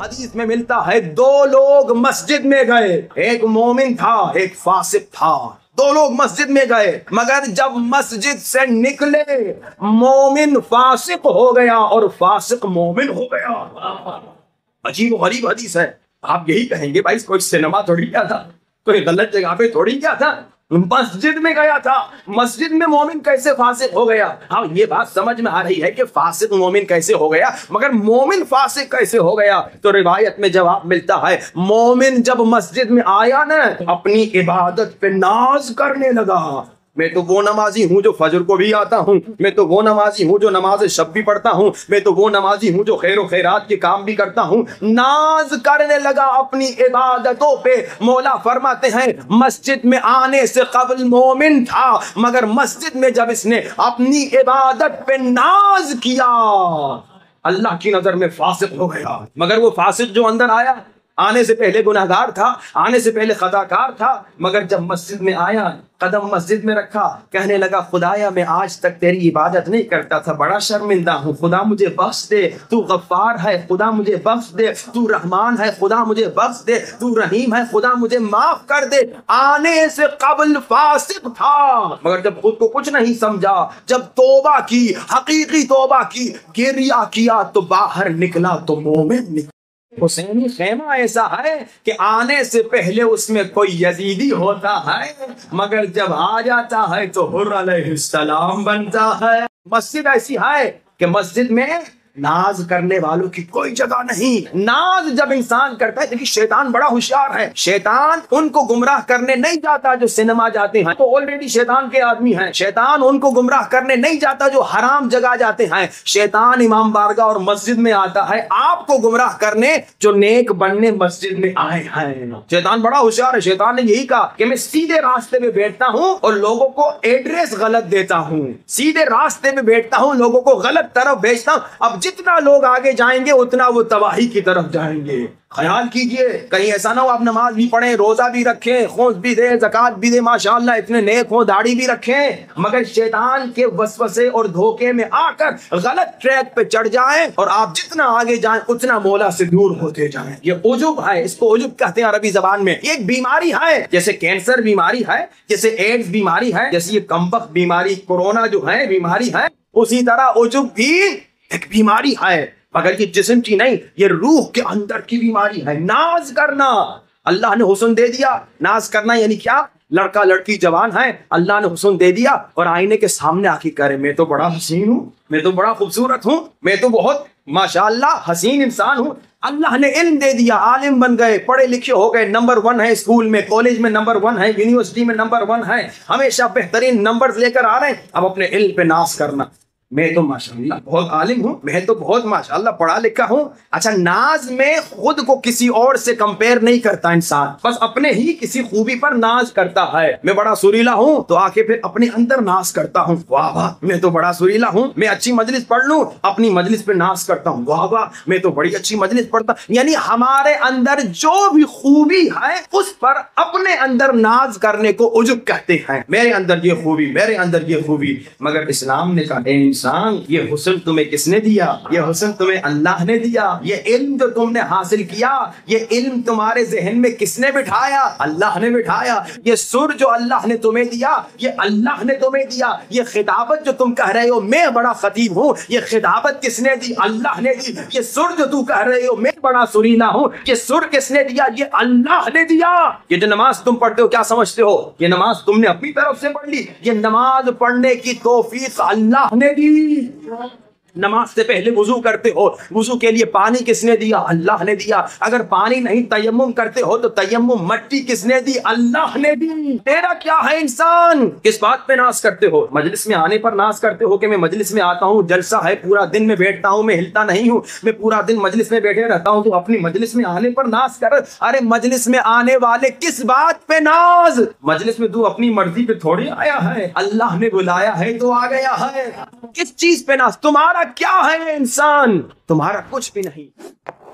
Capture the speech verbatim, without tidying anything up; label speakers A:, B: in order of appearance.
A: حدیث میں ملتا ہے دو لوگ مسجد میں گئے، ایک مومن تھا ایک فاسق تھا، دو لوگ مسجد میں گئے مگر جب مسجد سے نکلے مومن فاسق ہو گیا اور فاسق مومن ہو گیا۔ عجیب و غریب حدیث ہے۔ آپ یہی کہیں گے بھائی کوئی سینما تھوڑی کیا تھا، کوئی غلط جگہ پہ تھوڑی کیا تھا، مسجد میں گیا تھا، مسجد میں مومن کیسے فاسق ہو گیا؟ ہاں یہ بات سمجھ میں آ رہی ہے کہ فاسق مومن کیسے ہو گیا، مگر مومن فاسق کیسے ہو گیا؟ تو روایت میں جواب ملتا ہے مومن جب مسجد میں آیا نا اپنی عبادت پہ ناز کرنے لگا، میں تو وہ نمازی ہوں جو فجر کو بھی آتا ہوں، میں تو وہ نمازی ہوں جو نماز شب بھی پڑھتا ہوں، میں تو وہ نمازی ہوں جو خیر و خیرات کے کام بھی کرتا ہوں۔ ناز کرنے لگا اپنی عبادتوں پہ۔ مولا فرماتے ہیں مسجد میں آنے سے قبل مومن تھا مگر مسجد میں جب اس نے اپنی عبادت پہ ناز کیا اللہ کی نظر میں فاسق ہو گیا۔ مگر وہ فاسق جو اندر آیا آنے سے پہلے گناہگار تھا، آنے سے پہلے خطاکار تھا، مگر جب مسجد میں آیا قدم مسجد میں رکھا، کہنے لگا خدایا میں آج تک تیری عبادت نہیں کرتا تھا، بڑا شرمندہ ہوں، خدا مجھے بخش دے، تو غفار ہے خدا مجھے بخش دے، تو رحمان ہے خدا مجھے بخش دے، تو رحیم ہے خدا مجھے معاف کر دے۔ آنے سے قبل فاسق تھا مگر جب خود کو کچھ نہیں سمجھا، جب توبہ کی، حقیقی توبہ کی، گریہ کیا تو باہر نکلا تو مومن نکلا۔ حسینی خیمہ ایسا ہے کہ آنے سے پہلے اس میں کوئی یزیدی ہوتا ہے مگر جب آ جاتا ہے تو حر علیہ السلام بنتا ہے۔ مسجد ایسی ہے کہ مسجد میں ناز کرنے والوں کی کوئی جگہ نہیں۔ ناز جب انسان کرتا ہے، دیکھیے شیطان بڑا ہوشیار ہے، شیطان ان کو گمراہ کرنے نہیں جاتا جو سینما جاتے ہیں، تو آلریڈی شیطان کے آدمی ہیں۔ شیطان ان کو گمراہ کرنے نہیں جاتا جو حرام جگہ جاتے ہیں، شیطان امام بارگاہ اور مسجد میں آتا ہے آپ کو گمراہ کرنے جو نیک بننے مسجد میں آئے ہیں۔ شیطان بڑا ہوشیار ہے، شیطان نے یہی کہا کہ میں سیدھے راستے میں بیٹھتا ہوں اور لوگوں کو ایڈریس غلط دیتا ہوں، سیدھے راستے میں بیٹھتا ہوں لوگوں کو غلط طرف بھیجتا ہوں، اب جتنا لوگ آگے جائیں گے اتنا وہ تباہی کی طرف جائیں گے۔ خیال کیجئے کہیں ایسا نہ ہو آپ نماز بھی پڑھیں، روزہ بھی رکھیں، خمس بھی دیں، زکوٰۃ بھی دیں، ماشاءاللہ اتنے نیک ہوں، داڑھی بھی رکھیں، مگر شیطان کے وسوسے اور دھوکے میں آ کر غلط ٹریک پہ چڑھ جائیں اور آپ جتنا آگے جائیں اتنا مولا سے دور ہوتے جائیں۔ یہ عجب ہے، اس کو عجب کہتے ہیں عربی زبان میں۔ یہ ایک بیماری ہے، جیسے کینسر بیماری ہے، جیسے ایڈز بیماری ہے، جیسے یہ کمبخت بیماری کورونا جو ہے بیماری ہے، اسی طرح عجب بھی ایک بیماری ہے، مگر یہ جسم کی نہیں، یہ روح کے اندر کی بیماری ہے۔ ناز کرنا، اللہ نے حسن دے دیا، ناز کرنا یعنی کیا؟ لڑکا لڑکی جوان ہے، اللہ نے حسن دے دیا اور آئینے کے سامنے آ کے کرے میں تو بڑا حسین ہوں، میں تو بڑا خوبصورت ہوں، میں تو بہت ماشاءاللہ حسین انسان ہوں۔ اللہ نے علم دے دیا، عالم بن گئے، پڑھے لکھے ہو گئے، نمبر ون ہے اسکول میں، کالج میں نمبر ون ہے، یونیورسٹی میں نمبر ون ہے، ہمیشہ بہترین نمبرز لے کر آ رہے ہیں۔ اب اپنے علم پہ ناز کرنا، میں تو ماشاءاللہ بہت عالم ہوں، میں تو بہت ماشاءاللہ پڑھا لکھا ہوں۔ اچھا ناز میں خود کو کسی اور سے کمپیئر نہیں کرتا انسان، بس اپنے ہی کسی خوبی پر ناز کرتا ہے۔ میں بڑا سریلا ہوں تو آ کے پھر اپنے اندر ناز کرتا ہوں، واہ واہ میں تو بڑا سریلا ہوں، میں اچھی مجلس پڑھ لوں اپنی مجلس پہ ناز کرتا ہوں، واہ واہ میں تو بڑی اچھی مجلس پڑھتا ہوں۔ یعنی ہمارے اندر جو بھی خوبی ہے اس پر اپنے اندر ناز کرنے کو عجب کہتے ہیں۔ میرے اندر یہ خوبی، میرے اندر یہ خوبی، مگر اسلام نے کہا اے انسان یہ حسن تمہیں کس نے دیا؟ یہ حسن تمہیں اللہ نے دیا۔ یہ علم جو تم نے حاصل کیا، یہ علم تمہارے ذہن میں کس نے بٹھایا؟ اللہ نے بٹھایا۔ یہ سر جو اللہ نے تمہیں دیا، یہ اللہ نے تمہیں دیا۔ یہ خطابت جو تم کہہ رہے ہو میں بڑا خطیب ہوں، یہ خطابت کس نے دی؟ اللہ نے دی۔ یہ سر جو تم کہہ رہے ہو میں بڑا سریلا ہوں، یہ سر کس نے دیا؟ یہ اللہ نے دیا۔ یہ جو نماز تم پڑھتے ہو کیا سمجھتے ہو یہ نماز تم نے اپنی طرف سے پڑھ لی؟ یہ نماز پڑھنے کی توفیق اللہ نے دی۔ نماز سے پہلے وضو کرتے ہو، وضو کے لیے پانی کس نے دیا؟ اللہ نے دیا۔ اگر پانی نہیں تیمم کرتے ہو تو تیمم مٹی کس نے دی؟ اللہ نے دی۔ تیرا کیا ہے انسان؟ کس بات پہ ناز کرتے ہو؟ مجلس میں آنے پر ناز کرتے ہو کہ میں مجلس میں آتا ہوں، جلسہ ہے، پورا دن میں بیٹھتا ہوں، میں ہلتا نہیں ہوں، میں پورا دن مجلس میں بیٹھے رہتا ہوں، تو اپنی مجلس میں آنے پر ناز کر۔ ارے مجلس میں آنے والے کس بات پہ ناز؟ مجلس میں تو اپنی مرضی پہ تھوڑی آیا ہے، اللہ نے بلایا ہے تو آ گیا ہے۔ کس چیز پہ ناز؟ تمہارا کیا ہے انسان؟ تمہارا کچھ بھی نہیں۔